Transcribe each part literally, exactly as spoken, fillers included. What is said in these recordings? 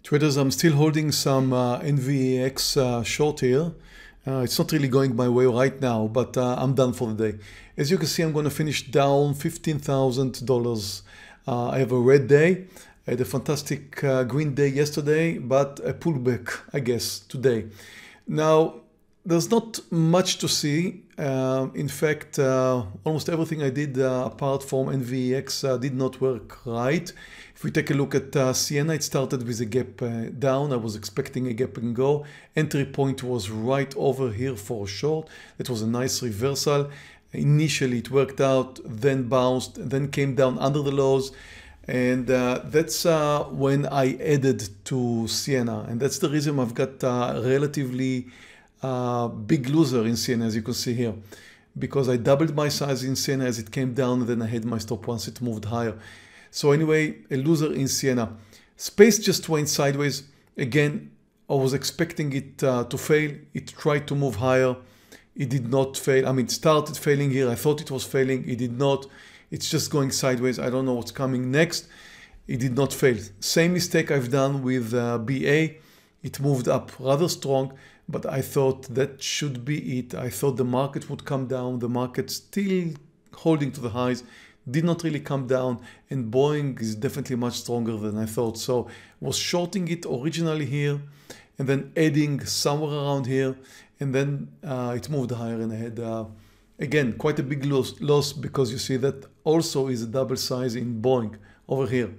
Traders, I'm still holding some uh, N V A X uh, short here. Uh, it's not really going my way right now, but uh, I'm done for the day. As you can see, I'm going to finish down fifteen thousand dollars. Uh, I have a red day. I had a fantastic uh, green day yesterday, but a pullback, I guess, today. Now, there's not much to see. Uh, in fact, uh, almost everything I did uh, apart from N V A X uh, did not work right. If we take a look at uh, Sienna, it started with a gap uh, down. I was expecting a gap and go. Entry point was right over here for a short. It was a nice reversal. Initially, it worked out, then bounced, then came down under the lows. And uh, that's uh, when I added to Sienna. And that's the reason I've got a relatively uh, big loser in Sienna, as you can see here. Because I doubled my size in Sienna as it came down, and then I had my stop once it moved higher. So anyway, a loser in Sienna. Space just went sideways. Again, I was expecting it uh, to fail. It tried to move higher. It did not fail. I mean, it started failing here. I thought it was failing. It did not. It's just going sideways. I don't know what's coming next. It did not fail. Same mistake I've done with uh, B A. It moved up rather strong, but I thought that should be it. I thought the market would come down. The market still holding to the highs. Did not really come down, and Boeing is definitely much stronger than I thought. So was shorting it originally here and then adding somewhere around here, and then uh, it moved higher, and I had uh, again quite a big loss, loss because you see that also is a double size in Boeing over here.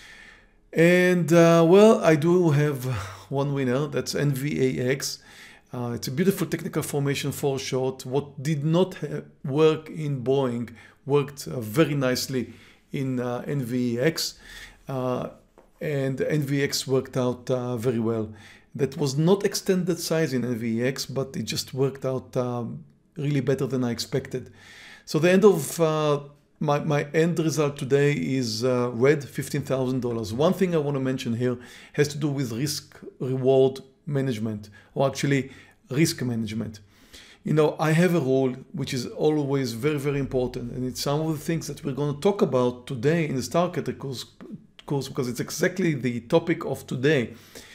And uh, well, I do have one winner. That's N V A X. Uh, it's a beautiful technical formation for short. What did not work in Boeing worked uh, very nicely in uh, N V A X, uh, and N V A X worked out uh, very well. That was not extended size in N V A X, but it just worked out um, really better than I expected. So the end of uh, my, my end result today is uh, red, fifteen thousand dollars. One thing I want to mention here has to do with risk reward management, or actually risk management. You know, I have a rule which is always very, very important, and it's some of the things that we're going to talk about today in the StarkCatter course, course because it's exactly the topic of today.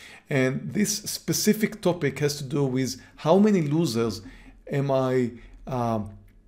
And this specific topic has to do with how many losers am I um,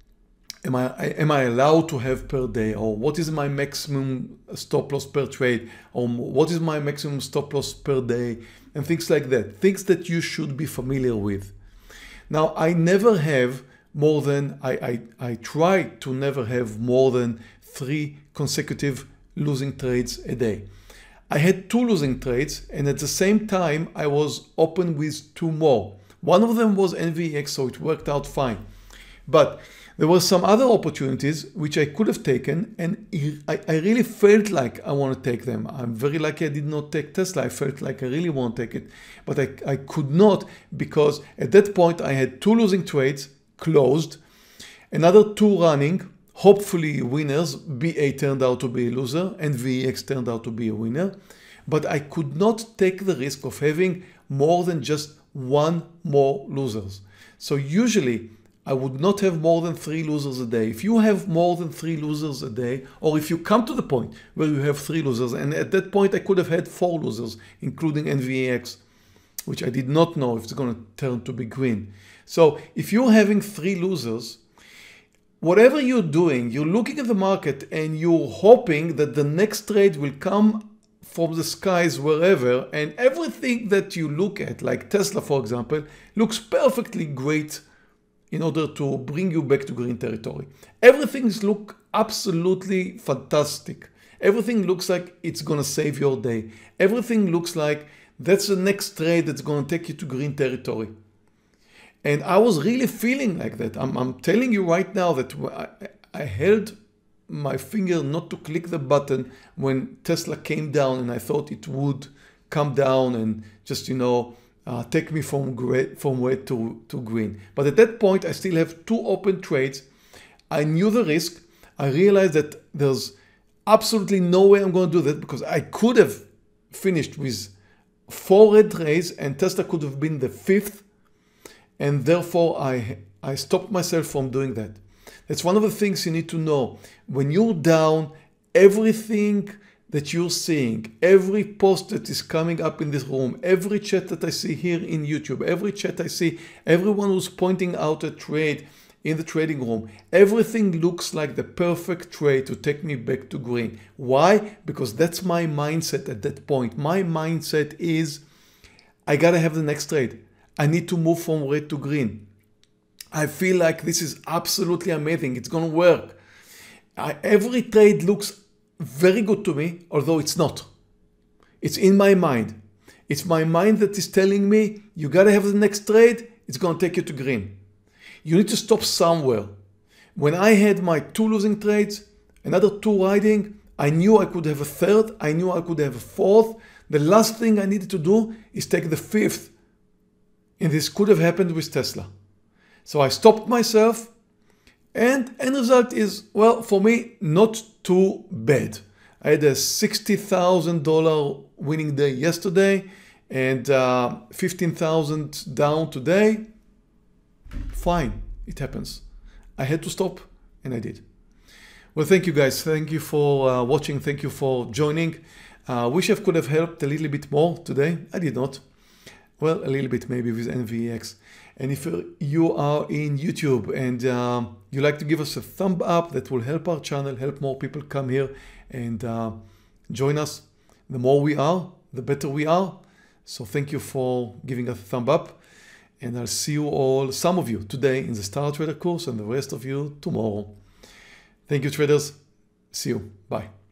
am I am I allowed to have per day, or what is my maximum stop loss per trade, or what is my maximum stop loss per day, and things like that. Things that you should be familiar with. Now, I never have more than, I, I, I try to never have more than three consecutive losing trades a day. I had two losing trades, and at the same time, I was open with two more. One of them was N V A X, so it worked out fine. But there were some other opportunities which I could have taken, and I, I really felt like I want to take them. I'm very lucky I did not take Tesla. I felt like I really want to take it, but I, I could not, because at that point I had two losing trades closed, another two running, hopefully winners. B A turned out to be a loser, and N V A X turned out to be a winner, but I could not take the risk of having more than just one more losers. So usually I would not have more than three losers a day. If you have more than three losers a day, or if you come to the point where you have three losers, and at that point I could have had four losers, including N V A X, which I did not know if it's going to turn to be green. So if you're having three losers, whatever you're doing, you're looking at the market and you're hoping that the next trade will come from the skies wherever, and everything that you look at, like Tesla for example, looks perfectly great in order to bring you back to green territory. Everything looks absolutely fantastic. Everything looks like it's going to save your day. Everything looks like that's the next trade that's going to take you to green territory. And I was really feeling like that. I'm, I'm telling you right now that I, I held my finger not to click the button when Tesla came down, and I thought it would come down and just, you know, Uh, take me from gray, from red to, to green. But at that point, I still have two open trades. I knew the risk. I realized that there's absolutely no way I'm going to do that, because I could have finished with four red trades and Tesla could have been the fifth. And therefore, I, I stopped myself from doing that. That's one of the things you need to know. When you're down, everything that you're seeing, every post that is coming up in this room, every chat that I see here in YouTube, every chat I see, everyone who's pointing out a trade in the trading room, everything looks like the perfect trade to take me back to green. Why? Because that's my mindset at that point. My mindset is, I gotta have the next trade. I need to move from red to green. I feel like this is absolutely amazing. It's gonna work. I, every trade looks very good to me, although it's not. It's in my mind. It's my mind that is telling me, you gotta have the next trade, it's gonna take you to green. You need to stop somewhere. When I had my two losing trades, another two riding, I knew I could have a third, I knew I could have a fourth. The last thing I needed to do is take the fifth. And this could have happened with Tesla. So I stopped myself, and end result is, well, for me, not too bad. I had a sixty thousand dollar winning day yesterday and uh, fifteen thousand down today. Fine, it happens. I had to stop and I did. Well, thank you guys. Thank you for uh, watching. Thank you for joining. I uh, wish I could have helped a little bit more today. I did not. Well, a little bit maybe with N V E X. And if you are in YouTube and uh, you like to give us a thumb up, that will help our channel, help more people come here and uh, join us. The more we are, the better we are. So thank you for giving us a thumb up. And I'll see you all, some of you today in the Star Trader course and the rest of you tomorrow. Thank you, traders. See you. Bye.